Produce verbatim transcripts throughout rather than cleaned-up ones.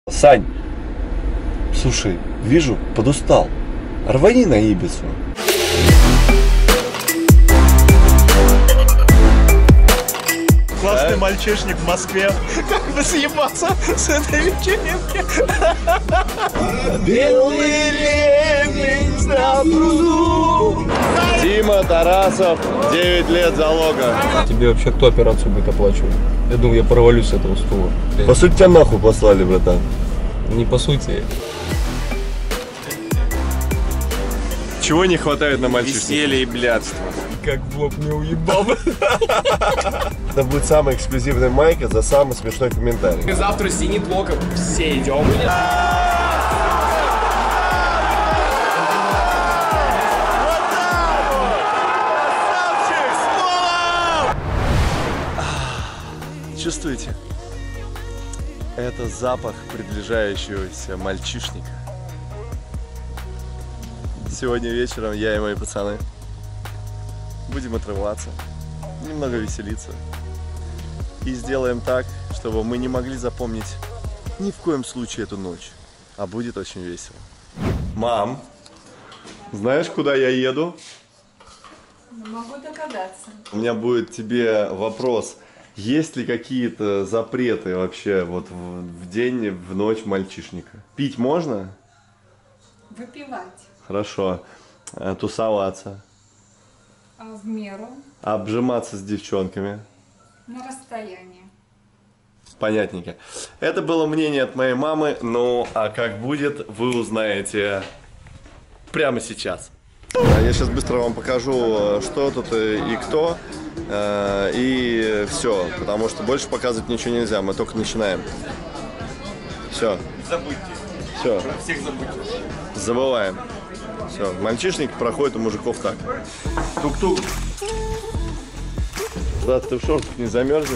Сань, слушай, вижу, подустал. Рвани на Ибицу. Классный а? мальчишник в Москве. Как бы съебаться с этой вечеринки. Белый лебедь на пруду. Дима Тарасов, девять лет залога. Тебе вообще кто операцию будет оплачивать? Я думаю, я провалюсь с этого стула. По сути, тебя нахуй послали, братан. Не по сути. Чего не хватает на мальчишнике? Веселье и блядство. Как в лоб не уебал. Это будет самая эксклюзивная майка за самый смешной комментарий. Завтра Зенит Лока все идем. Чувствуете? Это запах приближающегося мальчишника. Сегодня вечером я и мои пацаны будем отрываться, немного веселиться. И сделаем так, чтобы мы не могли запомнить ни в коем случае эту ночь. А будет очень весело. Мам, знаешь, куда я еду? Могу догадаться. У меня будет тебе вопрос. Есть ли какие-то запреты вообще вот в, в день, в ночь мальчишника? Пить можно? Выпивать. Хорошо. А, тусоваться? А в меру. Обжиматься с девчонками? На расстоянии. Понятненько. Это было мнение от моей мамы, ну а как будет, вы узнаете прямо сейчас. Я сейчас быстро вам покажу, что тут и кто, и все, потому что больше показывать ничего нельзя, мы только начинаем. Все. Забудьте. Все. Про всех забудьте. Забываем. Все. Мальчишник проходит у мужиков так. Тук-тук. Да, ты в шортах не замерзнешь?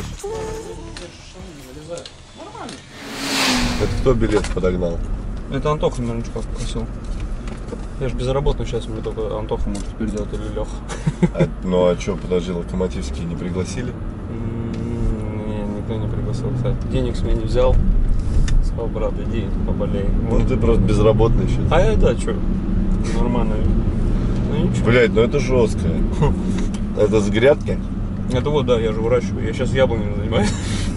Это кто билет подогнал? Это Антоха Мирончуков попросил. Я же безработный сейчас, мне только Антоха может теперь делать или Леха. А, ну а что, подожди, локомотивские не пригласили? Не, никто не пригласил, кстати. Денег с меня не взял. Сказал, брат, иди поболей. Ну ты просто безработный еще. А я, да, что, нормально. Ну ничего. Блять, ну это жестко. Это с грядки? Это вот, да, я же выращиваю. Я сейчас яблонями занимаюсь.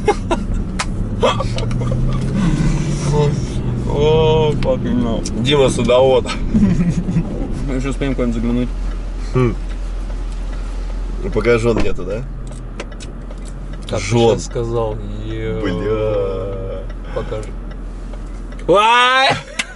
О, fucking no. Дима Садовод. Мы еще успеем куда-нибудь заглянуть. Хм. Пока жен нету, да? Как жен. ты сейчас сказал. Ё. Бля. Покажи. Ай!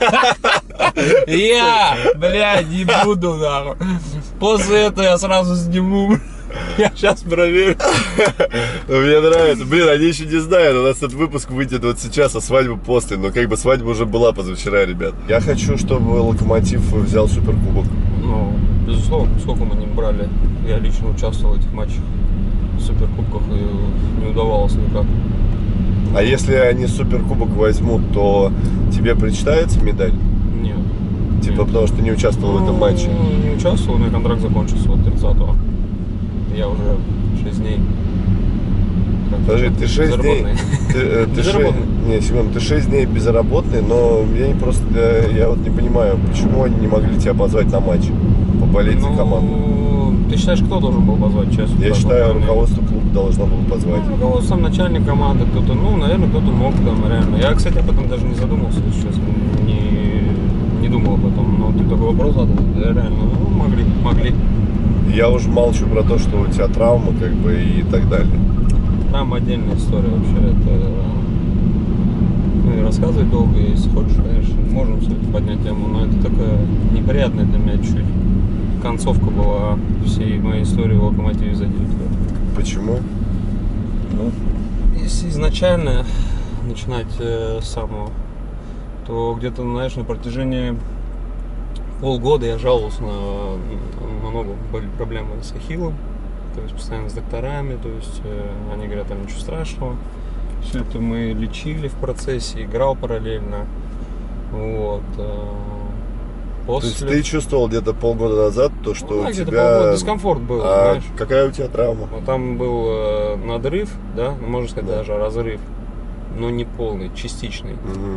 Я, блядь, не буду, нахуй. После этого я сразу сниму. Я сейчас проверю. Мне нравится. Блин, они еще не знают. У нас этот выпуск выйдет вот сейчас, а свадьба после. Но как бы свадьба уже была позавчера, ребят. Я хочу, чтобы Локомотив взял суперкубок. Ну, безусловно, сколько мы не брали. Я лично участвовал в этих матчах, в суперкубках, и не удавалось никак. А если они суперкубок возьмут, то тебе причитается медаль? Нет. Типа Нет. Потому что не участвовал в этом матче? Ну, не участвовал, у меня контракт закончился вот тридцатого. Я уже шесть дней. Подожди, ты шесть дней. Ты, ты шесть, не, секунду, ты шесть дней безработный, но я не просто. Я вот не понимаю, почему они не могли тебя позвать на матч, поболеть ну, за команду. Ты считаешь, кто должен был позвать, честно? Я считаю, руководство клуба должно было позвать. Ну, руководство, начальник команды, кто-то, ну, наверное, кто-то мог там, реально. Я, кстати, об этом даже не задумался, если честно, не, не думал об этом. Но ты такой вопрос задал, реально, ну, могли, могли. Я уже молчу про то, что у тебя травма, как бы, и так далее. Там отдельная история вообще. Это... Ну, и рассказывать долго, если хочешь, конечно, можем все-таки поднять тему, но это такая неприятная для меня чуть концовка была всей моей истории в Локомотиве за девять лет. Почему? Ну, если изначально начинать э, с самого, то где-то, знаешь, на протяжении полгода я жаловался на, на ногу, были проблемы с ахиллом, то есть постоянно с докторами, то есть э, они говорят, там ничего страшного. Все это мы лечили в процессе, играл параллельно. Вот. Э, после... То есть ты чувствовал где-то полгода назад то, что ну, да, у тебя... полгода дискомфорт был, а знаешь. Какая у тебя травма? Ну, там был э, надрыв, да, ну, можно сказать, да. даже разрыв, но не полный, частичный. Угу.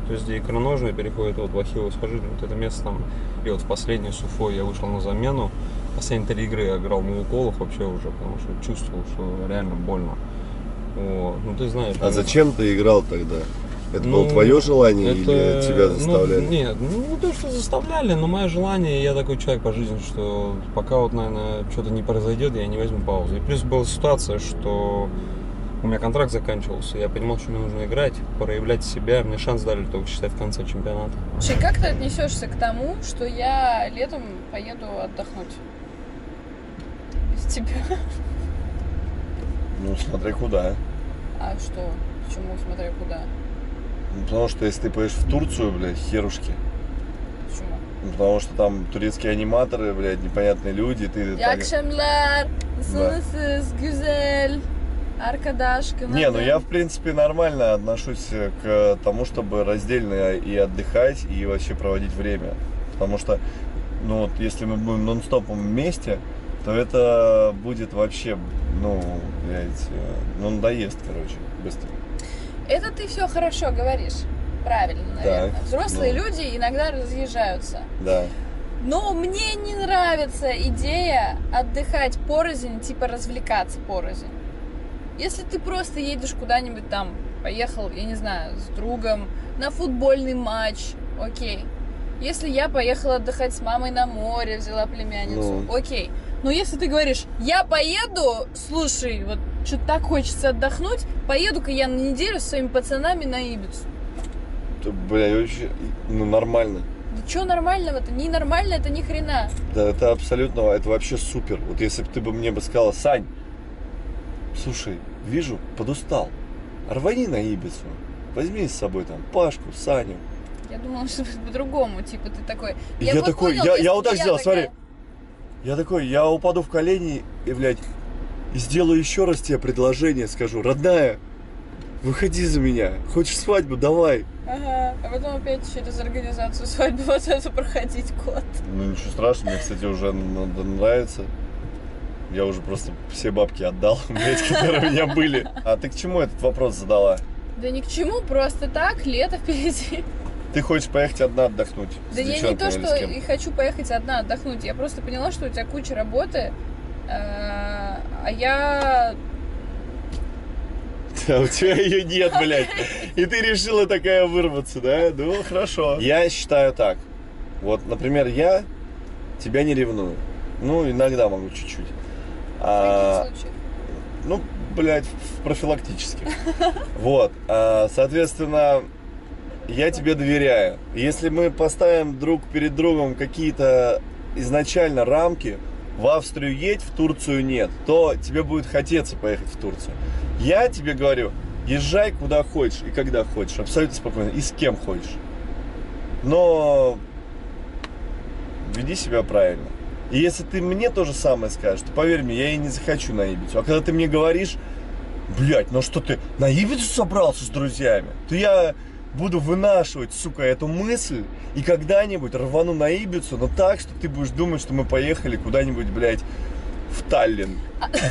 То есть, где икроножные переходят вот в ахиллово сухожилие, вот это место там. И вот в последнюю с Уфой я вышел на замену. Последние три игры я играл на уколах вообще уже, потому что чувствовал, что реально больно. Вот. Ну ты знаешь. А зачем ты играл тогда? Это ну, было твое желание это, или тебя заставляли? Ну, нет, ну не то, что заставляли, но мое желание, я такой человек по жизни, что пока вот, наверное, что-то не произойдет, я не возьму паузу. И плюс была ситуация, что у меня контракт заканчивался, я понимал, что мне нужно играть, проявлять себя, мне шанс дали только, считай, в конце чемпионата. Слушай, как ты отнесешься к тому, что я летом поеду отдохнуть? Без тебя. Ну, смотри куда. А что? Почему смотря куда? Ну, потому что если ты поедешь в Турцию, блядь, херушки. Почему? Ну, потому что там турецкие аниматоры, блядь, непонятные люди, ты... İyi akşamlar. Nasılsınız? Güzel. Arkadaşка. Не, ну я в принципе нормально отношусь к тому, чтобы раздельно и отдыхать, и вообще проводить время. Потому что, ну вот, если мы будем нон-стопом вместе, то это будет вообще, ну, блядь, ну надоест, короче, быстро. Это ты все хорошо говоришь. Правильно, наверное. Так, Взрослые ну. люди иногда разъезжаются. Да. Но мне не нравится идея отдыхать порознь, типа развлекаться порознь. Если ты просто едешь куда-нибудь там, поехал, я не знаю, с другом на футбольный матч, окей. Если я поехала отдыхать с мамой на море, взяла племянницу, Ну. окей. Но если ты говоришь, я поеду, слушай, вот что-то так хочется отдохнуть, поеду-ка я на неделю с своими пацанами на Ибицу. Это, бля, вообще, ну нормально. Да что нормального-то? Не нормально это ни хрена. Да это абсолютно, это вообще супер. Вот если бы ты бы мне бы сказала, Сань, слушай, вижу, подустал, рвани на Ибицу, возьми с собой там Пашку, Саню. Я думала, что по-другому, типа ты такой... И я вот такой, понял, я, если я вот так я сделал, такая- смотри. Я такой, я упаду в колени и, блядь, и сделаю еще раз тебе предложение, скажу, родная, выходи за меня, хочешь свадьбу, давай. Ага, а потом опять через организацию свадьбы вот это проходить год. Ну ничего страшного, мне, кстати, уже н- нравится. Я уже просто все бабки отдал, блядь, которые у меня были. А ты к чему этот вопрос задала? Да ни к чему, просто так, лето впереди. Ты хочешь поехать одна отдохнуть? с Да я не девчонками то, или что с кем? и хочу поехать одна отдохнуть. Я просто поняла, что у тебя куча работы, э, а я... А у тебя ее нет, блядь. И ты решила такая вырваться, да? Ну, хорошо. Я считаю так. Вот, например, я тебя не ревную. Ну, иногда могу чуть-чуть. В А, каких случаях? ну, блядь, в профилактических. Вот. А, соответственно, я тебе доверяю. Если мы поставим друг перед другом какие-то изначально рамки, в Австрию едь, в Турцию нет, то тебе будет хотеться поехать в Турцию. Я тебе говорю, езжай куда хочешь и когда хочешь, абсолютно спокойно, и с кем хочешь. Но веди себя правильно. И если ты мне то же самое скажешь, то поверь мне, я и не захочу на Ибицу. А когда ты мне говоришь, блядь, ну что ты на Ибицу собрался с друзьями, то я буду вынашивать, сука, эту мысль и когда-нибудь рвану на Ибицу, но так, что ты будешь думать, что мы поехали куда-нибудь, блядь, в Таллин.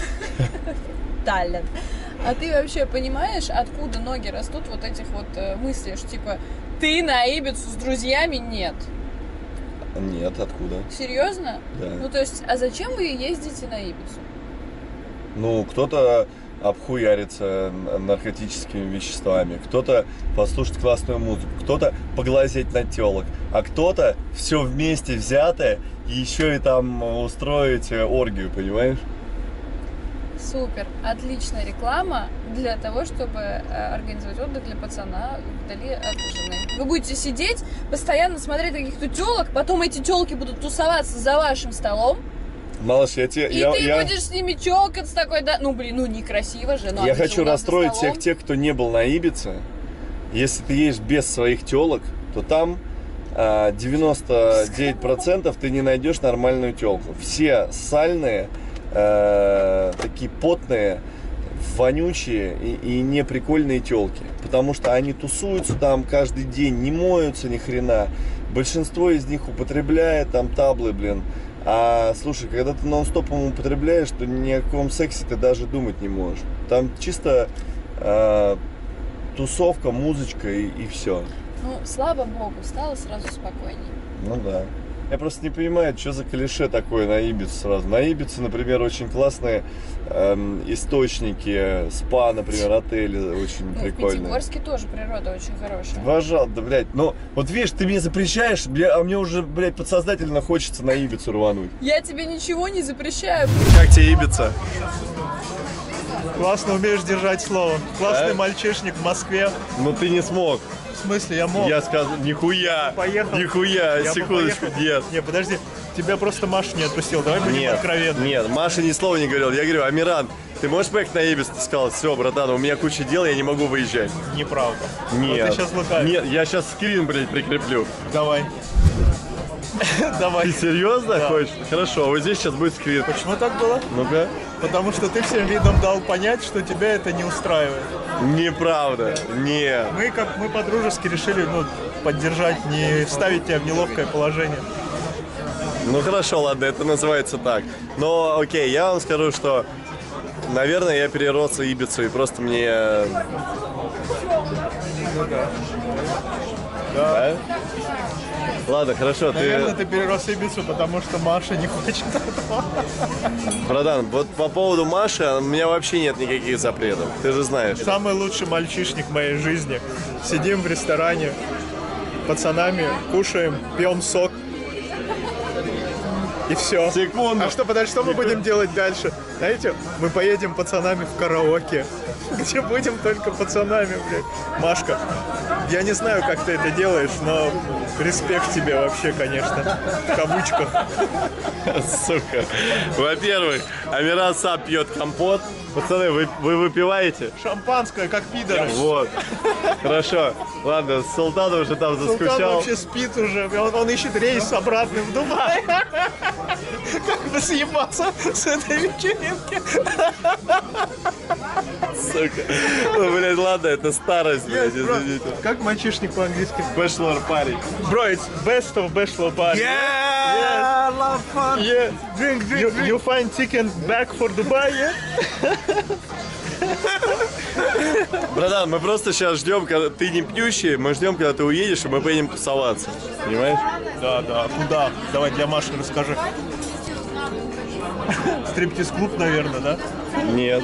Таллин. А ты вообще понимаешь, откуда ноги растут вот этих вот э, мыслей, что типа ты на Ибицу с друзьями? Нет. Нет, откуда? Серьезно? Да. Ну то есть, а зачем вы ездите на Ибицу? Ну, кто-то обхуярится наркотическими веществами, кто-то послушать классную музыку, кто-то поглазеть на телок, а кто-то все вместе взятое и еще и там устроить оргию, понимаешь? Супер, отличная реклама для того, чтобы э, организовать отдых для пацана вдали от жены. Вы будете сидеть, постоянно смотреть на каких-то телок, потом эти телки будут тусоваться за вашим столом, Малыш, я тебе... и я, ты я, будешь с ними чокаться такой, да, ну блин, ну некрасиво же, но я они же хочу у нас за расстроить столом. всех тех, кто не был на Ибице. Если ты едешь без своих телок, то там а, девяносто девять процентов ты не найдешь нормальную телку. Все сальные, а, такие потные, вонючие и, и неприкольные телки. Потому что они тусуются там каждый день, не моются ни хрена. Большинство из них употребляет там таблы, блин. А слушай, когда ты нон-стопом употребляешь, то ни о каком сексе ты даже думать не можешь. Там чисто э, тусовка, музычка и, и все. Ну, слава богу, стало сразу спокойнее. Ну да. Я просто не понимаю, что за клише такое на Ибицу сразу. На Ибице, например, очень классные эм, источники, спа, например, отели очень Ну, в прикольные. Пятигорске тоже природа очень хорошая. Пожалуйста, блядь. Ну, вот видишь, ты мне запрещаешь, бля, а мне уже, блядь, подсознательно хочется на Ибицу рвануть. Я тебе ничего не запрещаю. Как тебе Ибица? Классно умеешь держать слово. Классный А? мальчишник в Москве. Ну ты не смог. В смысле, я мог. Я сказал, нихуя, Поехал. нихуя, Я бы секундочку, поехал. нет. Не, подожди, тебя просто Маша не отпустила. Давай будем Нет, откровенны. нет, Маша ни слова не говорил. Я говорю, Амиран, ты можешь поехать на Ибицу? Ты сказал, все, братан, у меня куча дел, я не могу выезжать. Неправда. Нет. Вот ты сейчас лукавишь. Нет, я сейчас скрин, блядь, прикреплю. Давай. Давай. Ты серьезно Да. хочешь? Хорошо, вот здесь сейчас будет скрин. Почему так было? Ну-ка. Потому что ты всем видом дал понять, что тебя это не устраивает. Неправда. Нет. Мы как мы по-дружески решили, ну, поддержать, не ставить тебя в неловкое положение. Ну хорошо, ладно, это называется так. Но окей, я вам скажу, что, наверное, я перерос Ибицу, и просто мне... Да? Ладно, хорошо, Наверное, ты... ты перерос Ибицу, потому что Маша не хочет этого. Братан, вот по поводу Маши, у меня вообще нет никаких запретов, ты же знаешь. Самый лучший мальчишник в моей жизни. Сидим в ресторане, пацанами, кушаем, пьем сок. И все. Секунду. А что, подожди, что мы будем делать дальше? Знаете, мы поедем пацанами в караоке, где будем только пацанами, блядь. Машка, я не знаю, как ты это делаешь, но респект тебе вообще, конечно. В кавычках. Сука. Во-первых, Амиран сам пьет компот. Пацаны, вы, вы выпиваете? Шампанское, как пидоры. Вот. Хорошо. Ладно, Султан уже там Султан заскучал. вообще спит уже, он, он ищет рейс обратный в Дубай. Как бы съебаться с этой вечеринки. Сука. Ну, блядь, ладно, это старость, блядь, Yes, bro. извините. Как мальчишник по-английски? Bachelor парень. Bro, it's best of bachelor party. Yeah, love fun. Yeah. Drink, drink, you, drink. You find ticket back for Dubai, yeah? Братан, мы просто сейчас ждем, когда ты не пьющий, мы ждем, когда ты уедешь, и мы поедем тусоваться. Понимаешь? Да, да. Куда? Давай для Маши расскажи. Стриптиз-клуб, наверное, да? Нет.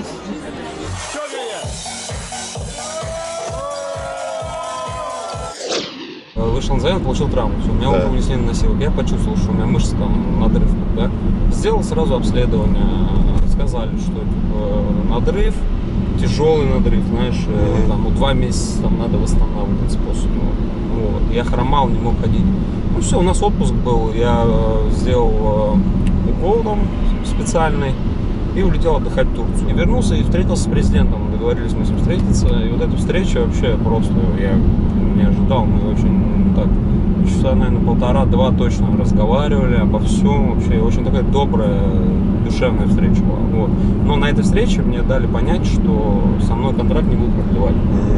Вышел на замен, получил травму. Всё, у меня Да. уже унесение носилок. Я почувствовал, что у меня мышцы там надрыв. Да? Сделал сразу обследование. Сказали, что типа, надрыв, тяжелый надрыв, знаешь, э, там, ну, два месяца там, надо восстанавливаться после него. Вот. Я хромал, не мог ходить. Ну все, у нас отпуск был. Я э, сделал э, укол там специальный и улетел отдыхать в Турцию. И вернулся и встретился с президентом. Договорились мы с ним встретиться. И вот эта встреча вообще просто я не ожидал. Мы очень так часа, наверное, полтора-два точно разговаривали обо всем. Вообще очень такая добрая, душевная встреча была. Вот. Но на этой встрече мне дали понять, что со мной контракт не будут продлевать.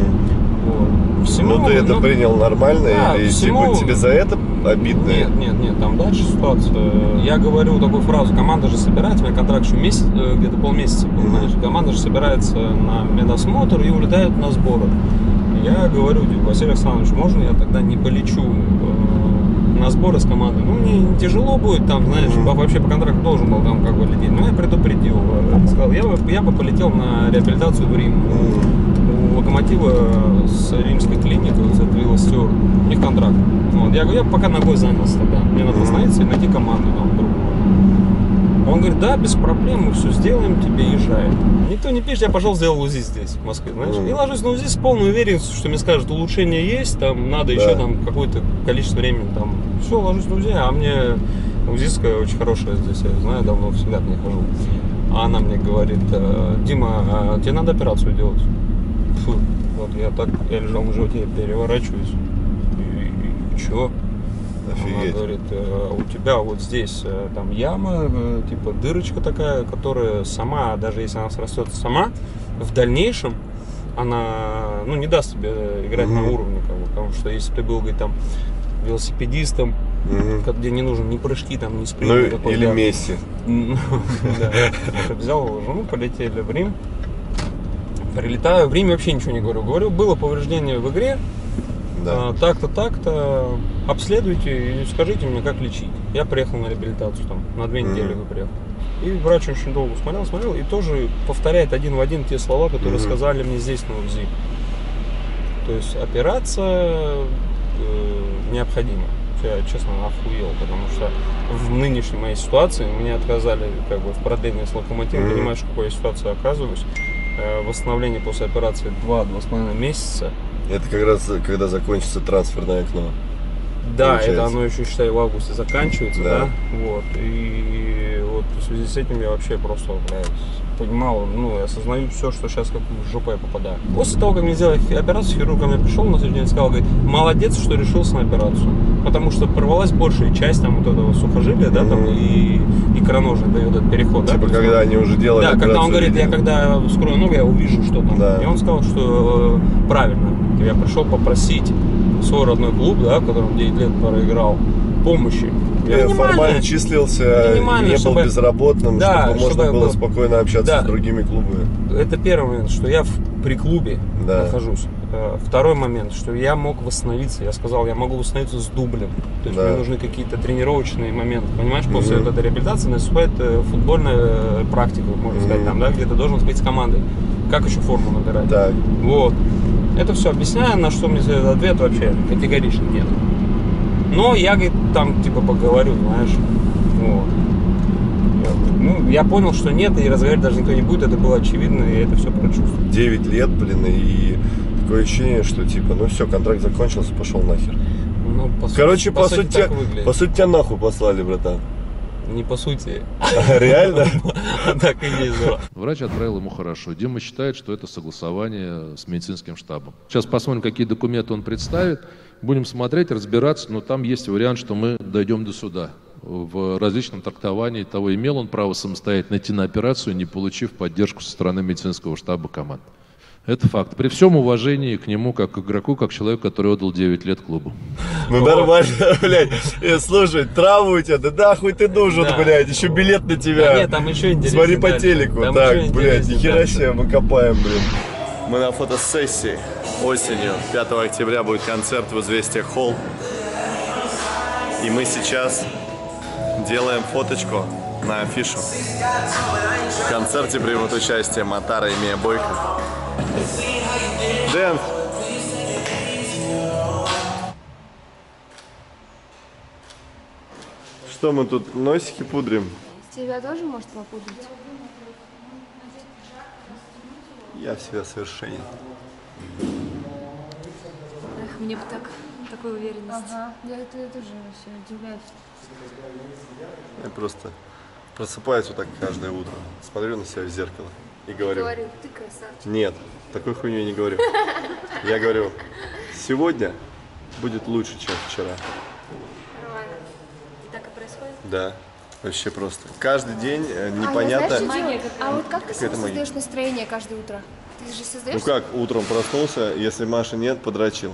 Вот. Всему, Ну ты это ну, принял нормально, да, или всему- типа, тебе за это обидно? Нет, нет, нет, там дальше ситуация. Я говорю такую фразу: команда же собирается, у меня контракт еще месяц, э, где-то полмесяца был, знаешь, команда же собирается на медосмотр и улетает на сборы. Я говорю: Василий Александрович, можно я тогда не полечу э, на сборы с командой? Ну, мне тяжело будет там, знаешь, mm-hmm. вообще по контракту должен был там как бы лететь. Но я предупредил, э, сказал, я бы, я бы полетел на реабилитацию в Рим. Mm-hmm. У Локомотива с римской клиникой, вот это Вилла Стюарт, у них контракт. Вот. Я говорю, я пока ногой занялся тогда. Мне надо остановиться и найти команду там другую. Он говорит, да, без проблем, мы все сделаем, тебе езжай. Никто не пишет, я пошел сделал УЗИ здесь, в Москве, знаешь. И ложусь на УЗИ с полной уверенностью, что мне скажут, улучшение есть, там надо да. еще там какое-то количество времени, там, все, ложусь на УЗИ, а мне УЗИская очень хорошая здесь, я знаю, давно всегда к ней хожу. А она мне говорит, Дима, а тебе надо операцию делать. Фу, вот я так, я лежал на животе, я переворачиваюсь. И, и чё? Офигеть. Она говорит, у тебя вот здесь там яма, типа дырочка такая, которая сама, даже если она срастется сама, в дальнейшем она, ну, не даст тебе играть mm-hmm. на уровне, как бы, потому что если ты был, говорит, там велосипедистом, mm-hmm. где не нужно ни прыжки, там, ни спринт. Ну, или Месси. Взял жену, полетели в Рим. Прилетаю, в Риме вообще ничего не говорю. Говорю, было повреждение в игре, Да. А, так-то, так-то, обследуйте и скажите мне, как лечить. Я приехал на реабилитацию, там, на две недели Мгм. вы приехал. И врач очень долго смотрел, смотрел, и тоже повторяет один в один те слова, которые Мгм. сказали мне здесь на УЗИ. То есть операция э, необходима. Я, честно, охуел, потому что в нынешней моей ситуации мне отказали как бы в продлении с локомотивом. Мгм. Понимаешь, в какой я ситуации оказываюсь. Э, восстановление после операции два-два с половиной месяца. Это как раз когда закончится трансферное окно. Да, Получается. это оно еще, считай, в августе заканчивается, Да. да. Вот. И вот в связи с этим я вообще просто, блядь, понимал, ну, я осознаю все, что сейчас как в жопу я попадаю. После того, как мне сделали операцию, хирург ко мне пришел на следующий день и сказал, говорит, молодец, что решился на операцию. Потому что порвалась большая часть там вот этого сухожилия, да, там, Мгм. и икроножный дает этот переход, да. Типа, то есть когда он- они уже делали Да, когда он операцию, говорит, я видели. когда вскрою ногу, я увижу, что там. Да. И он сказал, что э, правильно, я пришел попросить свой родной клуб, да, в котором девять лет проиграл, помощи. Я Минимальная. формально числился, Минимально, не был чтобы- безработным, Да, чтобы можно чтобы было был- спокойно общаться Да. с другими клубами. Это первый момент, что я в, при клубе Да. нахожусь. Э, Второй момент, что я мог восстановиться. Я сказал, я могу восстановиться с дублем. То есть Да. мне нужны какие-то тренировочные моменты. Понимаешь, после Мгм. этой реабилитации наступает э, футбольная э, практика, можно сказать, Мгм. там, да, где ты должен быть с командой. Как еще форму набирать? Так. Вот. Это все объясняю, на что мне следует ответ вообще категорично нет. Но я, говорит, там типа поговорю, знаешь. Вот. Ну, я понял, что нет, и разговаривать даже никто не будет, это было очевидно, и это все прочувствовал. девять лет, блин, и такое ощущение, что типа, ну все, контракт закончился, пошел нахер. Ну, по сути- Короче, по, сути, так тебя, выглядит. по сути, тебя нахуй послали, братан. Не по сути, Реально? а так и есть. да. Врач отправил ему хорошо. Дима считает, что это согласование с медицинским штабом. Сейчас посмотрим, какие документы он представит. Будем смотреть, разбираться, но там есть вариант, что мы дойдем до суда. В различном трактовании того, имел он право самостоятельно идти на операцию, не получив поддержку со стороны медицинского штаба команд. Это факт. При всем уважении к нему, как к игроку, как человеку, который отдал девять лет клубу. Ну нормально, блядь. Э, Слушай, траву у тебя, да нахуй ты нужен, Да. блядь. Еще билет на тебя. Да нет, там еще интереснее Смотри по дальше. телеку. Там Так, еще блядь, интереснее нихера дальше. себе мы копаем, блин. Мы на фотосессии осенью. пятого октября будет концерт в «Известия Холл». И мы сейчас делаем фоточку на афишу. В концерте примут участие Матара и Мия Бойко. Дэн! Что мы тут носики пудрим? Тебя тоже может попудрить? Я в себя совершенен. Эх, мне бы так, такой уверенности. Ага, я это я тоже вообще удивляюсь. Я просто просыпаюсь вот так каждое утро, смотрю на себя в зеркало и говорю, Говорю, ты красавчик. нет, такой хуйню я не говорю. Я говорю, сегодня будет лучше, чем вчера. Нормально. И так и происходит? Да, вообще просто. Каждый день э, А, непонятно. я, знаешь, что делаю? А вот как ты себе Какая-то магия. создаешь настроение каждое утро? Ты же создаешь? Ну как, утром проснулся, если Маши нет, подрочил.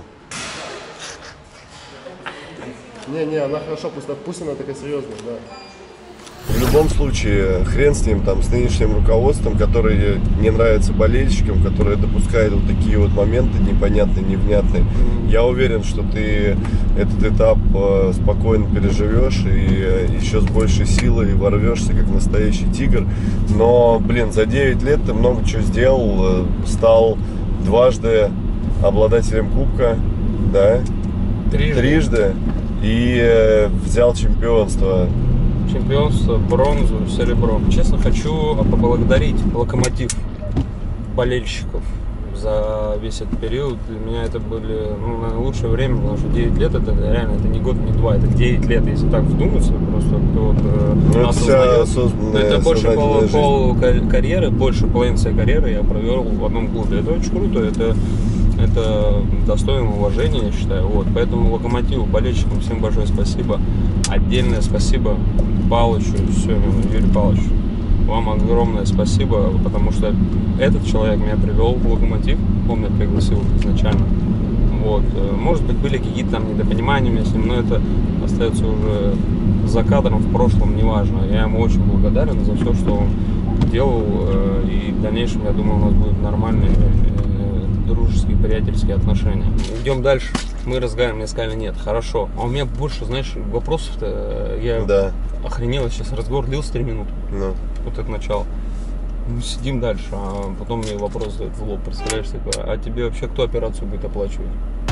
Не-не, она хорошо, пусть, пусть она такая серьезная, да. В любом случае, хрен с ним, там, с нынешним руководством, которое не нравится болельщикам, которое допускает вот такие вот моменты непонятные, невнятные. Я уверен, что ты этот этап э, спокойно переживешь и э, еще с большей силой ворвешься, как настоящий тигр. Но, блин, за девять лет ты много чего сделал, э, стал дважды обладателем кубка, да? Трижды. Трижды. И э, взял чемпионство. Чемпионство, бронзу, серебро. Честно, хочу поблагодарить Локомотив, болельщиков за весь этот период. Для меня это были, ну, наверное, лучшее время, потому что девять лет это реально, это не год, не два, это девять лет, если так вдуматься, просто кто вот, э, Ну, это вся осознает. осознанная, Это больше пол, сознательная пол ка- карьеры, больше половины своей карьеры я провел в одном клубе. Это очень круто, это, это достойно уважения, я считаю. Вот. Поэтому Локомотиву, болельщикам всем большое спасибо. Отдельное спасибо Палычу, Семину, Юрию Павловичу. Вам огромное спасибо, потому что этот человек меня привел в Локомотив, он меня пригласил изначально. Вот. Может быть, были какие-то там недопонимания у меня с ним, но это остается уже за кадром, в прошлом, неважно. Я ему очень благодарен за все, что он делал, и в дальнейшем, я думаю, у нас будут нормальные дружеские, приятельские отношения. Идем дальше. Мы разговариваем, мне сказали нет, хорошо. А у меня больше, знаешь, вопросов-то, я Да. охренел, сейчас разговор длился три минуты. Ну. Вот это начало. Мы сидим дальше, а потом мне вопрос задают в лоб, представляешь, такое, а тебе вообще кто операцию будет оплачивать?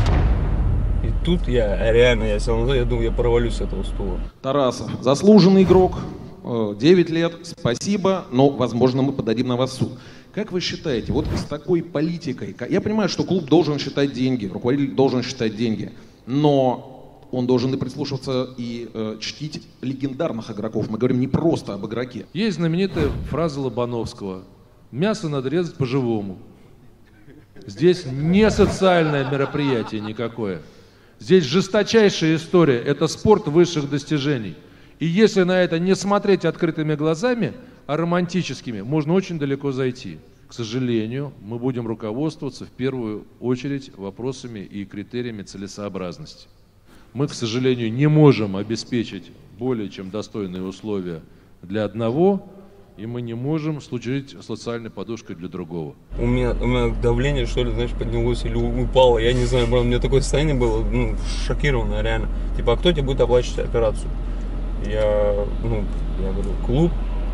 И тут я реально, я сел назад, я думаю, я провалюсь с этого стула. Тарасов, заслуженный игрок, девять лет, спасибо, но, возможно, мы подадим на вас в суд. Как вы считаете, вот с такой политикой, я понимаю, что клуб должен считать деньги, руководитель должен считать деньги, но он должен и прислушиваться и э, чтить легендарных игроков. Мы говорим не просто об игроке. Есть знаменитая фраза Лобановского: мясо надо резать по-живому. Здесь не социальное мероприятие никакое. Здесь жесточайшая история. Это спорт высших достижений. И если на это не смотреть открытыми глазами, а романтическими, можно очень далеко зайти. К сожалению, мы будем руководствоваться в первую очередь вопросами и критериями целесообразности. Мы, к сожалению, не можем обеспечить более чем достойные условия для одного, и мы не можем служить социальной подушкой для другого. У меня, у меня давление, что ли, знаешь, поднялось или упало, я не знаю, у меня такое состояние было, ну, шокированное реально. Типа, а кто тебе будет оплачивать операцию? Я, ну, я говорю, клуб.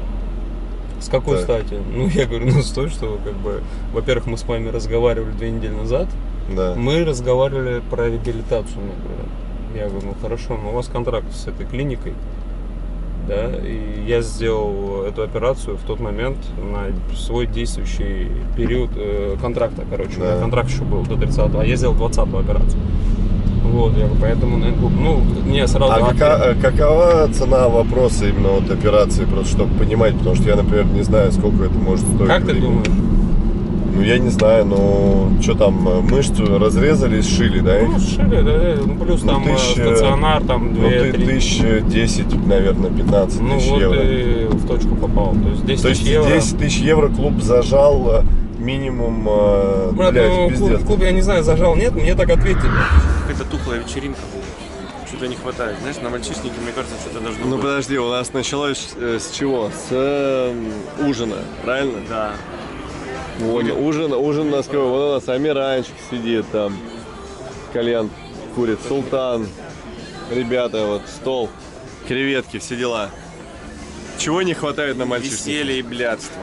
С какой Так. стати? Ну, я говорю, ну, с той, что, как бы, во-первых, мы с вами разговаривали две недели назад, Да. мы разговаривали про реабилитацию, мне говорят. Я говорю, ну, хорошо, но у вас контракт с этой клиникой, да, и я сделал эту операцию в тот момент на свой действующий период э, контракта, короче, Да. у меня контракт еще был до тридцатого, а я сделал двадцатую операцию. Вот, я говорю, поэтому, ну, не сразу... А кака- какова цена вопроса именно вот операции, просто чтобы понимать, потому что я, например, не знаю, сколько это может стоить. Как ты времени. думаешь? Ну, я не знаю, ну, что там, мышцу разрезали, сшили, да? Ну, сшили, да, ну, плюс Ну, там тысяч, стационар, там Ну, ты, две-три. тысяч десять, наверное, пятнадцать Ну, тысяч вот евро. и в точку попал. То есть десять То есть тысяч евро. десять тысяч евро клуб зажал минимум, э, Брат, блядь, ну, пиздец. клуб, клуб, я не знаю, зажал, нет, мне так ответили. Какая-то тухлая вечеринка была. Что-то не хватает. Знаешь, на мальчишнике, мне кажется, что-то должно Ну быть. подожди, у нас началось э, с чего? С э, ужина, правильно? Да. Вон, ужин, ужин у нас какой? Вот у нас Амиранчик сидит там, кальян курит, Султан, ребята, вот стол, креветки, все дела. Чего не хватает на мальчишнике? Веселье и блядство.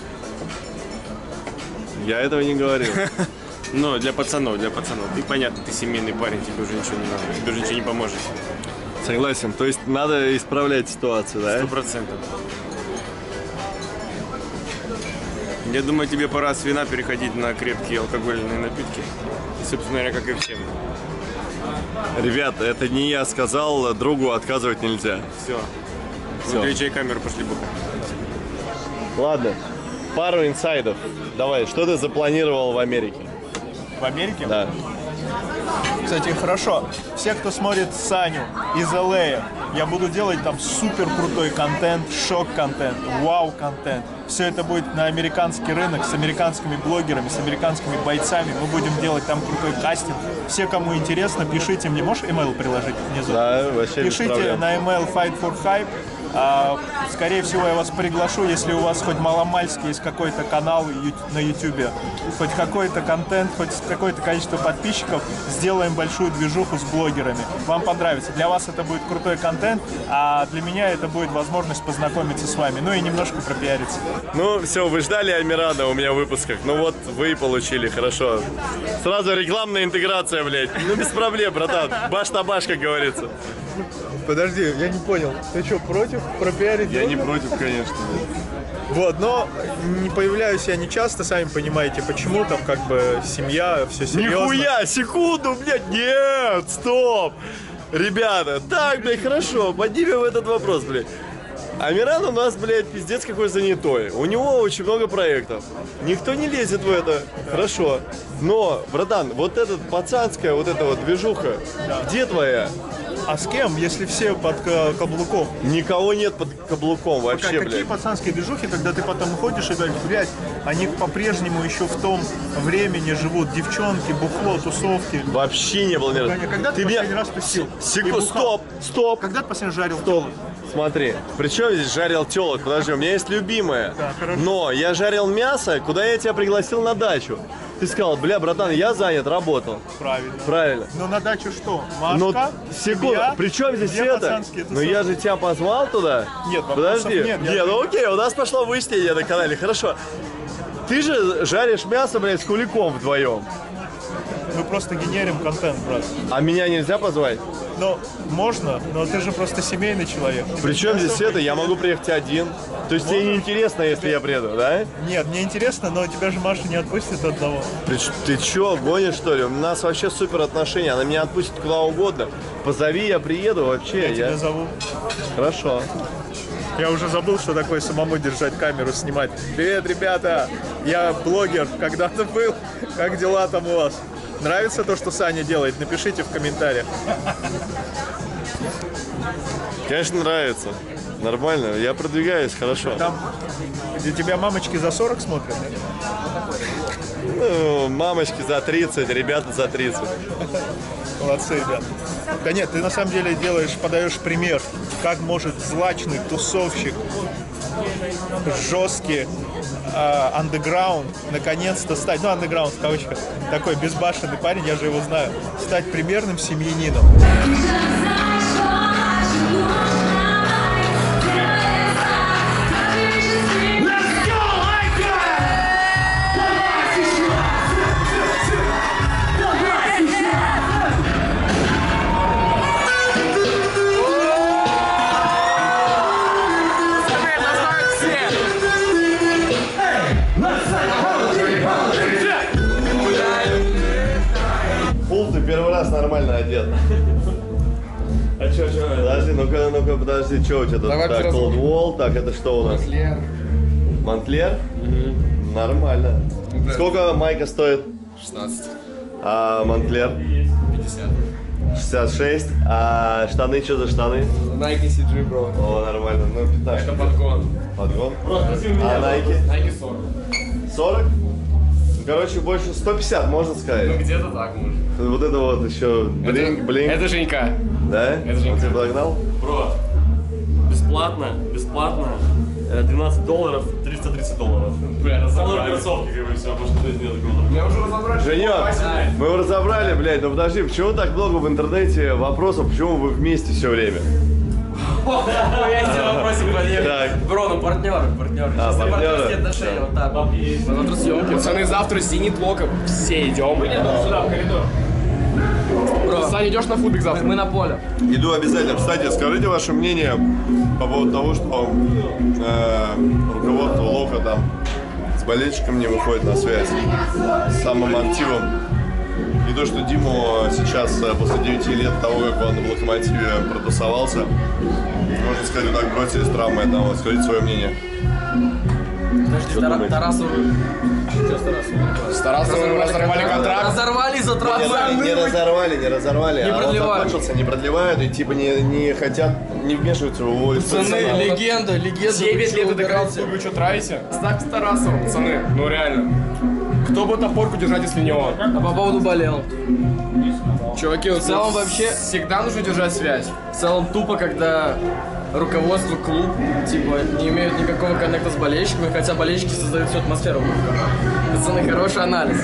Я этого не говорил. Ну, для пацанов, для пацанов. Ты, понятно, ты семейный парень, тебе уже ничего не надо, тебе уже ничего не поможет. Согласен, то есть надо исправлять ситуацию, да? Сто процентов. Я думаю, тебе пора с вина переходить на крепкие алкогольные напитки. И, собственно говоря, как и всем. Ребят, это не я сказал, другу отказывать нельзя. Все. Всё. Выключай камеру, пошли бухать. Ладно, пару инсайдов. Давай, что ты запланировал в Америке? В Америке? Да. Кстати, хорошо. Все, кто смотрит Саню из эл эй, я буду делать там супер крутой контент, шок-контент, вау-контент. Все это будет на американский рынок, с американскими блогерами, с американскими бойцами. Мы будем делать там крутой кастинг. Все, кому интересно, пишите мне. Можешь имейл приложить внизу? Да, вообще без Пишите проблем. на email Fight for Hype. А, скорее всего, я вас приглашу, если у вас хоть маломальски есть какой-то канал ю- на YouTube, хоть какой-то контент, хоть какое-то количество подписчиков, сделаем большую движуху с блогерами. Вам понравится. Для вас это будет крутой контент, а для меня это будет возможность познакомиться с вами, ну и немножко пропиариться. Ну, все, вы ждали Амирана у меня в выпусках. Ну вот, вы и получили, хорошо. Сразу рекламная интеграция, блядь. Ну, без проблем, братан. Баш на баш, как говорится. Подожди, я не понял. Ты что, против пропиарить? Я не против, конечно. Вот, но не появляюсь я не часто, сами понимаете, почему там как бы семья, все серьезно. Нихуя, секунду, блядь, нет, стоп. Ребята, так, блядь, хорошо, поднимем этот вопрос, блядь. Амиран у нас, блядь, пиздец какой занятой. У него очень много проектов. Никто не лезет в это. Хорошо. Но, братан, вот эта пацанская, вот эта вот движуха, где твоя? А с кем, если все под ка- каблуком? Никого нет под каблуком вообще, Какие блядь. пацанские движухи, когда ты потом ходишь и говоришь, блядь, они по-прежнему еще в том времени живут, девчонки, бухло, тусовки. Вообще не было ни разу. Когда ты, Ты последний меня- раз тусил? Секунду, И бухал? стоп, стоп. Когда ты последний раз жарил телок? Смотри, при чем здесь жарил телок? Подожди, у меня есть любимая. Да, хорошо. Но я жарил мясо, куда я тебя пригласил на дачу. Ты сказал, бля, братан, я занят, работал. Правильно. Правильно. Но на дачу что? Машка, Ну, секунду, семья, при чем здесь две это? пацанские Ну я же тебя позвал туда. Нет, вопросов Подожди. нет, я- Не, ну окей, у нас пошло выяснение на канале, хорошо. Ты же жаришь мясо, блядь, с Куликом вдвоем. Мы просто генерим контент, брат. А меня нельзя позвать? Ну, можно, но ты же просто семейный человек. Причем здесь это, я могу приехать один. То есть тебе не интересно, если я приеду, да? Нет, мне интересно, но тебя же Маша не отпустит одного. Ты, ч- ты чё, гонишь что ли? У нас вообще супер отношения, она меня отпустит куда угодно. Позови, я приеду вообще. Я тебя зову. Хорошо. Я уже забыл, что такое самому держать камеру, снимать. Привет, ребята! Я блогер, когда-то был. Как дела там у вас? Нравится то, что Саня делает? Напишите в комментариях. Конечно, нравится. Нормально, я продвигаюсь, хорошо. Там, где тебя мамочки за сорок смотрят, да? Ну, мамочки за тридцать, ребята за тридцать. Молодцы, ребят. Да нет, ты на самом деле делаешь, подаешь пример, как может злачный тусовщик, жесткий андеграунд, наконец-то стать, ну, андеграунд в кавычках, такой безбашенный парень, я же его знаю, стать примерным семьянином. Фул, ты первый раз нормально одет. А чё, чё? Подожди, ну-ка, ну-ка, подожди, что у тебя тут? Давай Так, сразу. Cold Wall, так, это что у нас? Монтлер. Монтлер? Нормально. Сколько майка стоит? шестнадцать. А Монтлер? пятьдесят. шестьдесят шесть. А штаны, что за штаны? Nike си джи, бро. О, нормально, ну пятнадцать. Это подгон. Подгон? Бро, спроси у меня. А Nike? Nike сорок. сорок? Ну, короче, больше сто пятьдесят, можно сказать. Ну где-то так, может. Вот это вот еще блинк, блинк. Это Женька. Да? Это Женька. Он тебя подогнал? Бро, бесплатно, бесплатно, э, двенадцать долларов, триста тридцать долларов. Бля, Самые разобрали. кроссовки, как бы, все, потому что здесь нет долларов. Я уже разобрали. Женек, мы его разобрали, блядь, но подожди, почему так много в интернете вопросов, почему вы вместе все время? Я тебе вопросик подъехал. Так. Бро, ну партнеры, партнеры. А, Чисто партнеры? партнерские отношения, вот так вот. На завтра съемки. Пацаны, завтра Зенит Локов. Все идем. Сюда, в коридор. Бро. Саня, идешь на футбик завтра? Мы на поле. Иду обязательно. Кстати, скажите ваше мнение по поводу того, что э, руководство Лока там с болельщиком не выходит на связь, с самым активом. И то, что Диму сейчас, э, после девяти лет того, как он в Локомотиве протусовался, можно сказать, вот так бросили с травмой одного. Скажите свое мнение. Подожди, Что Тара- думаете? Тарасову. Что с Тарасовым? С Тарасовым разорвали контракт. Разорвали за Не, травмы. не разорвали, не разорвали, Не а он продлевали. закончился, не продлевают и типа не, не хотят, не вмешиваются в его Пацаны, историю. легенда, легенда. девять вы лет чё, отыграл в убираете? клубе, вы что, травите? Ставьте Тарасова, пацаны. Ну реально. Кто будет опорку держать, если не он? А по поводу болел. Чуваки, вот В целом вообще- всегда нужно держать связь. В целом тупо, когда руководство клуб типа не имеют никакого коннекта с болельщиками, хотя болельщики создают всю атмосферу. Пацаны, хороший анализ.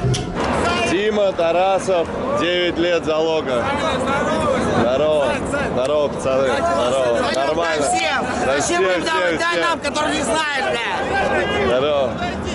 Дима Тарасов, девять лет залога. Здорово. Здорово, пацаны. Здорово. Нормально. всем. Да Всем всем, будем давать, всем, дай всем. нам, который не знает, бля. Здорово.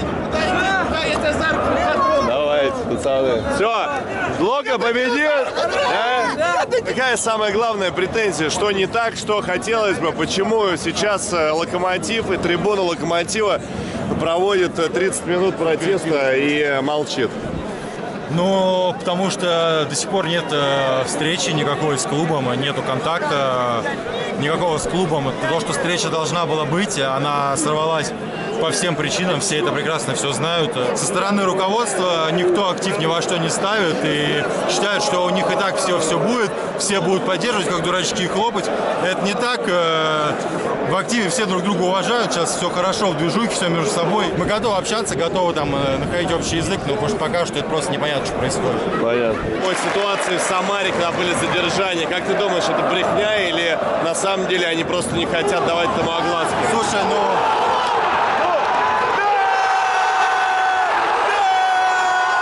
Давайте, пацаны. Все, Лока победил. Да? Какая самая главная претензия? Что не так, что хотелось бы? Почему сейчас э, Локомотив и трибуна Локомотива проводит э, тридцать минут протеста и э, молчит? Ну, потому что до сих пор нет э, встречи никакой с клубом, нету контакта никакого с клубом. То, что встреча должна была быть, она сорвалась по всем причинам, все это прекрасно все знают. Со стороны руководства никто актив ни во что не ставит и считают, что у них и так все все будет, все будут поддерживать, как дурачки, и хлопать. Это не так. Э, в активе все друг друга уважают, сейчас все хорошо в движухе, все между собой. Мы готовы общаться, готовы там э, находить общий язык, но потому что пока что это просто непонятно, что происходит. Понятно. По ситуации в Самаре, когда были задержания, как ты думаешь, это брехня или на самом деле они просто не хотят давать этому огласку? Слушай, ну...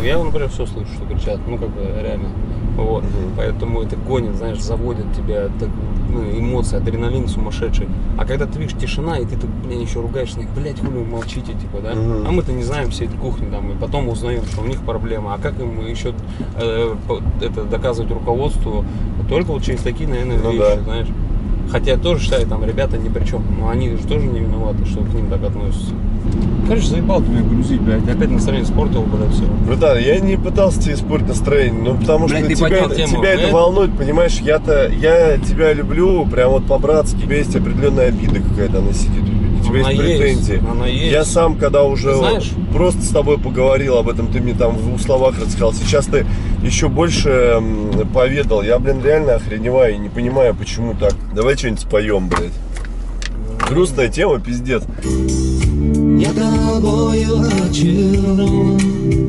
Я, например, все слышу, что кричат, ну, как бы, реально. Вот. Поэтому это гонит, знаешь, заводит тебя, так, ну, эмоции, адреналин сумасшедший. А когда ты видишь тишина, и ты, так, блин, еще ругаешься, блядь, хули вы молчите, типа, да? Мгм. А мы-то не знаем всей этой кухни, там, и потом узнаем, что у них проблема. А как им еще э, по- это доказывать руководству? Только вот через такие, наверное, Ну вещи, да. знаешь. Хотя я тоже считаю, там, ребята ни при чем. Но они же тоже не виноваты, что к ним так относятся. Короче, заебал ты меня грузить, блядь. Опять настроение испортил, блядь, все. Братан, я не пытался тебе испортить настроение, ну потому Блядь, что ты тебя, поднял это, тему, тебя это блядь. волнует, понимаешь, я-то, я тебя люблю, прям вот по-братски, у тебя есть определенная обида какая-то, она сидит, у тебя Она есть есть, претензии. она есть. Я сам, когда уже Ты знаешь? просто с тобой поговорил об этом, ты мне там в двух словах рассказал, сейчас ты еще больше м, поведал, я, блин, реально охреневаю и не понимаю, почему так. Давай что-нибудь споем, блядь. Грустная тема, пиздец. Я тобою очарован.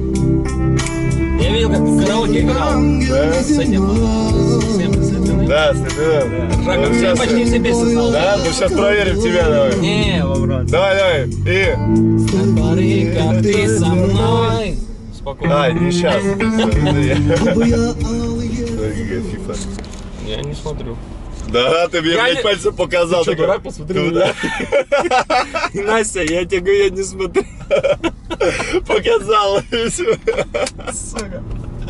Я видел, как ты в караоке играл. Да? С этим, с этим, с этим. Да, с этим. Жак, Ну, я щас- почти все песни знал. Да, ну сейчас проверим тебя, давай. Не, брат. Давай, давай. И... Смотри, как ты со мной. Спокойно. А, не сейчас. Фифа. Я не смотрю. Да, ты мне, Я блядь, не- пальцем показал. Ты что, такой, дурак, посмотри ну, на да. Настя, я тебе говорю, я не смотрю. Показал. Сука.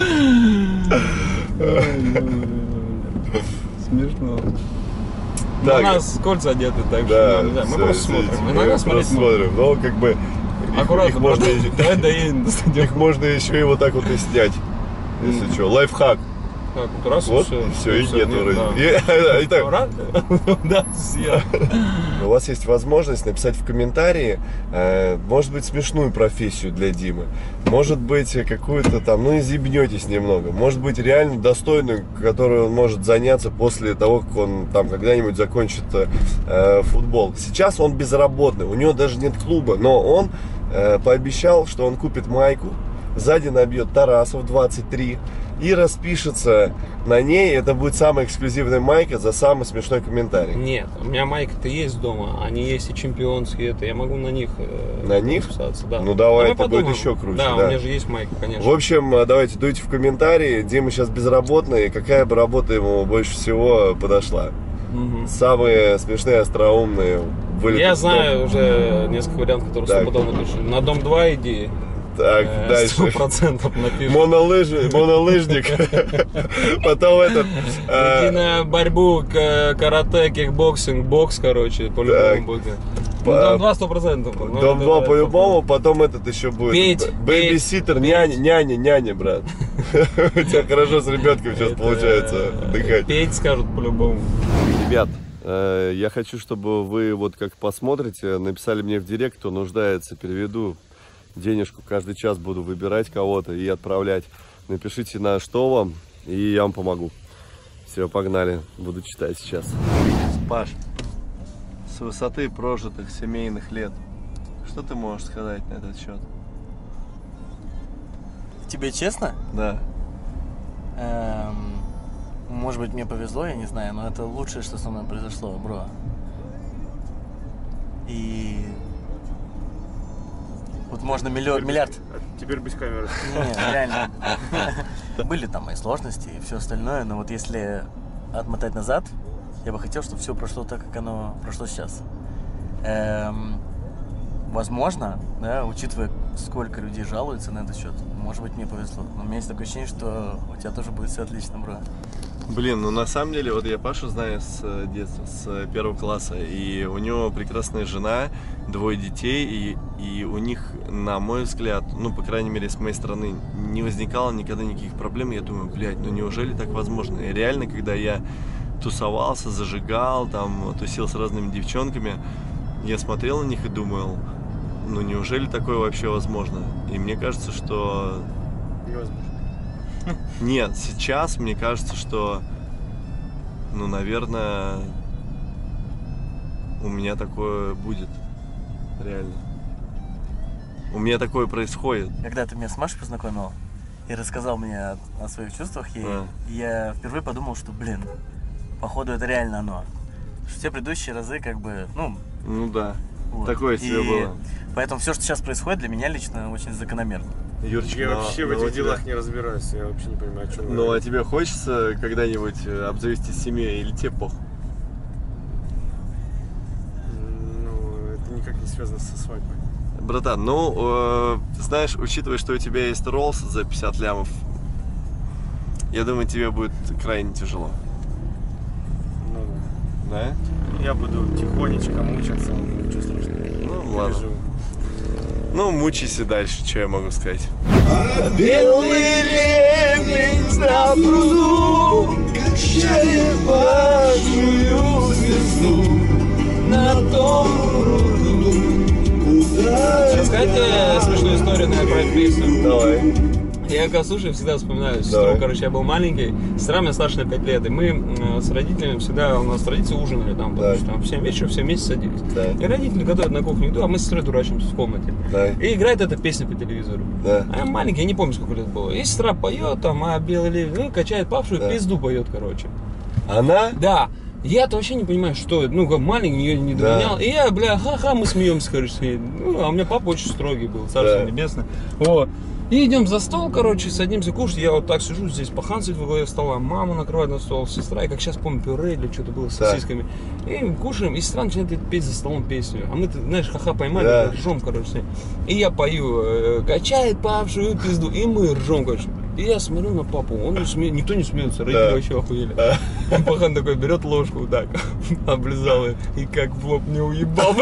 Смешно. У Так. нас кольца одеты, так что Да, нам нельзя. Мы всё, просто извините, смотрим. мы Иногда смотреть просто можно. смотрим. Но как бы их- Аккуратно, их можно, братан. и- Давай доедем до стадиона. их можно еще и вот так вот и снять. Если что, лайфхак. Так, вот раз Вот, и все. и все, и нет вроде. Да. И- Итак, Раз, да, съел. у вас есть возможность написать в комментарии, э, может быть, смешную профессию для Димы, может быть, какую-то там, ну, изъебнетесь немного, может быть, реально достойную, которую он может заняться после того, как он там когда-нибудь закончит э, футбол. Сейчас он безработный, у него даже нет клуба, но он э, пообещал, что он купит майку, сзади набьет Тарасов двадцать три и распишется на ней. Это будет самая эксклюзивная майка за самый смешной комментарий. Нет, у меня майка-то есть дома, они есть и чемпионские, это я могу на них э, На них? подписаться, да. Ну давай, Но мы это будет подумаем. еще круче. Да, Да, у меня же есть майка, конечно. В общем, давайте дуйте в комментарии. Дима сейчас безработный. Какая бы работа ему больше всего подошла? Мгм. Самые смешные, остроумные. вылеты Я в знаю дом. уже несколько вариантов, которые Так. сто пудов напишу. На дом два иди. Так, Э, дальше. Сто процентов напишу. Монолыжи, монолыжник. Потом этот. Иди э, на борьбу, к- карате, кикбоксинг, бокс, короче, Так. по-любому будет. Ну, По- дом два сто процентов. Дом два по-любому, потом этот еще будет. Петь, Б- Бэйбиситер, няня, няня, няня, брат. У тебя хорошо с ребенком сейчас получается отдыхать. Петь скажут по-любому. Ребят, э, я хочу, чтобы вы вот как посмотрите, написали мне в директ, кто нуждается, переведу денежку, каждый час буду выбирать кого-то и отправлять. Напишите на что вам, и я вам помогу. Все, погнали, буду читать сейчас. Паш, с высоты прожитых семейных лет, что ты можешь сказать на этот счет? Тебе честно? Да. Эм, может быть, мне повезло, я не знаю, но это лучшее, что со мной произошло, бро. И вот можно миллион, миллиард. Теперь без камеры. Не, реально. Были там мои сложности и все остальное, но вот если отмотать назад, я бы хотел, чтобы все прошло так, как оно прошло сейчас. Эм, возможно, да, учитывая, сколько людей жалуются на этот счет, может быть, мне повезло. Но у меня есть такое ощущение, что у тебя тоже будет все отлично, бро. Блин, ну на самом деле, вот я Пашу знаю с э, детства, с э, первого класса, и у него прекрасная жена, двое детей, и, и у них, на мой взгляд, ну, по крайней мере, с моей стороны, не возникало никогда никаких проблем. Я думаю, блядь, ну неужели так возможно? И реально, когда я тусовался, зажигал, там, тусил с разными девчонками, я смотрел на них и думал, ну неужели такое вообще возможно? И мне кажется, что... Невозможно. Нет, сейчас мне кажется, что, ну, наверное, у меня такое будет, реально. У меня такое происходит. Когда ты меня с Машей познакомил и рассказал мне о, о своих чувствах, ей, А. я впервые подумал, что, блин, походу это реально оно. Что те предыдущие разы как бы, ну... Ну да, вот. такое себе И было. Поэтому все, что сейчас происходит, для меня лично очень закономерно. Юрчик, Я ну, вообще в ну, этих у тебя- делах не разбираюсь, я вообще не понимаю, о чем вы Ну, а говорите. тебе хочется когда-нибудь э, обзавестись семьей или тебе похуй? Ну, это никак не связано со свадьбой. Братан, ну, э, знаешь, учитывая, что у тебя есть Роллс за пятьдесят лямов, я думаю, тебе будет крайне тяжело. Ну, Да? я буду тихонечко мучаться, ничего страшного. Ну, ладно. Переживу. Ну, мучайся дальше, что я могу сказать. Белый лебедь на пруду качает большую звезду на том пруду. Рассказать тебе смешную историю, наверное, про эту песню? Давай. Я когда слушаю, всегда вспоминаю сестру. Давай. Короче, я был маленький, сестра меня старше на пять лет, и мы э, с родителями всегда, у нас традиция ужинали там, потому что там в семь вечера все вместе садились. Да. И родители готовят на кухне еду, а мы с сестрой дурачимся в комнате. Да. И играет эта песня по телевизору. Да. А я маленький, я не помню, сколько лет было. И сестра поет там, а белый лебедь, ну, качает павшую, Да. пизду поет, короче. Она? Да. Я-то вообще не понимаю, что это. Ну, как маленький, ее не Да. догонял. И я, бля, ха-ха, мы смеемся, короче, с ней. Ну, а у меня папа очень строгий был, царство Да. небесное. Вот. И идем за стол, короче, садимся кушать. Я вот так сижу, здесь пахан сидит во главе стола, мама накрывает на стол, сестра, и как сейчас помню, пюре или что-то было с Да. сосисками. И кушаем, и сестра начинает петь за столом песню. А мы, ты знаешь, ха-ха поймали, Да. ржем, короче. с ней. И я пою, э, качает павшую пизду, и мы ржем, короче. И я смотрю на папу, он не смеется, никто не смеется, родители Да. вообще охуели. И пахан такой берет ложку, так, облизал ее, и как в лоб не уебал.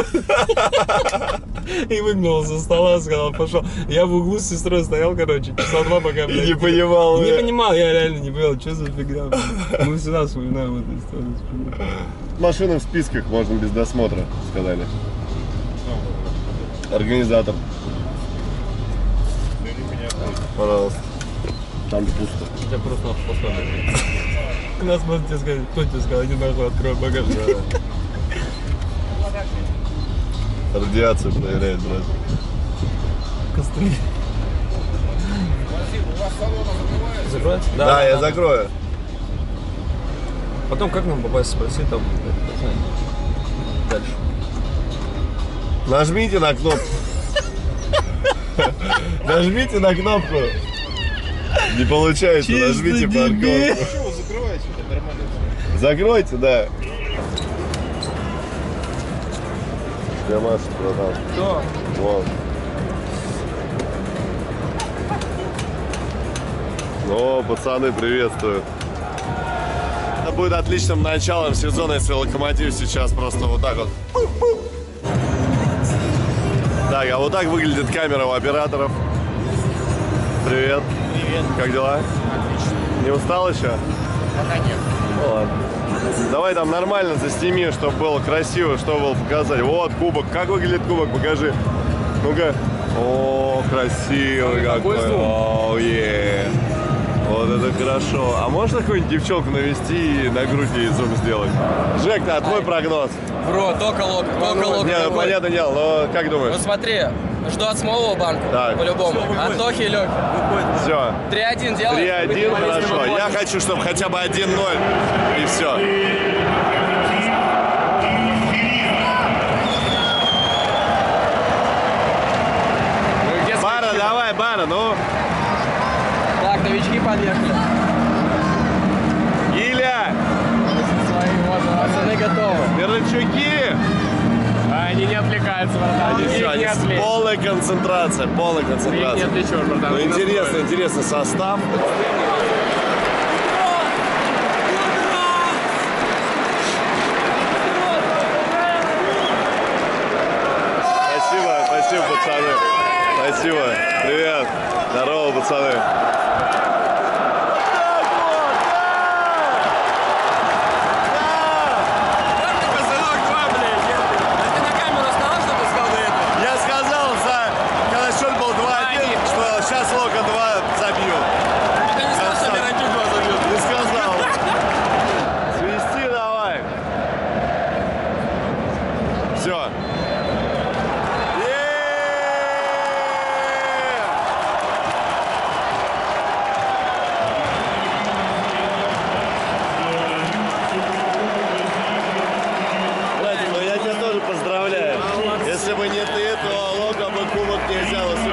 И выгнал за стола, сказал, пошел. Я в углу с сестрой стоял, короче, часа два, пока, блядь. не понимал, Не да? понимал, я реально не понял, что за фигня. Мы всегда вспоминаем эту историю. Машина в списках, можно без досмотра, сказали. Организатор. Пожалуйста. Там пусто. Я просто надо поставить. Нас может тебе сказать, кто тебе сказал, иди нахуй, открой багажник. Радиацию проверяет, брат. Костры. Закроется? Да, я закрою. Потом как нам попасть, спроси там, пацаны. Дальше. Нажмите на кнопку. Нажмите на кнопку. Не получается, нажмите парковку. Закройте, да. Я Маша, братан. Кто? Вот. О, пацаны, приветствую. Это будет отличным началом сезона, если Локомотив сейчас просто вот так вот. Так, а вот так выглядит камера у операторов. Привет. Привет. Как дела? Отлично. Не устал еще? Пока нет. Ну ладно. Давай там нормально засними, чтобы было красиво, чтобы было показать. Вот кубок. Как выглядит кубок? Покажи. Ну-ка. О, красивый какой. О, е. Вот это хорошо. А можно какую-нибудь девчонку навести и на грудь ей зум сделать? Жек, а твой прогноз? Бро, только лок, только лок. Не, ну, понятное дело, но как думаешь? Ну смотри, жду от Смолова банку, Так. по-любому. От Тохи и Лёхи. Все. три один делаем. три один, хорошо. Я хочу, чтобы хотя бы один ноль. И все. Бара, давай, Бара, ну. Так, новички подъехали. Гиля! Свои, вот, пацаны готовы. Миранчуки! Они не отвлекаются, братан. Они все, они с полная концентрация, полная концентрация. не отвлечешь, братан, Ну ты интересно, настроен. интересный состав. Спасибо, спасибо, пацаны. Спасибо. Привет. Здорово, пацаны. Я сказал, за, когда счет был два один, что сейчас Лока два забьет. Ты не сказал, что Миранчук два забьет. Не сказал. Свисти давай. Все. Владимир, ну я тебя тоже поздравляю. Если бы не ты, то Лока бы кубок не взял.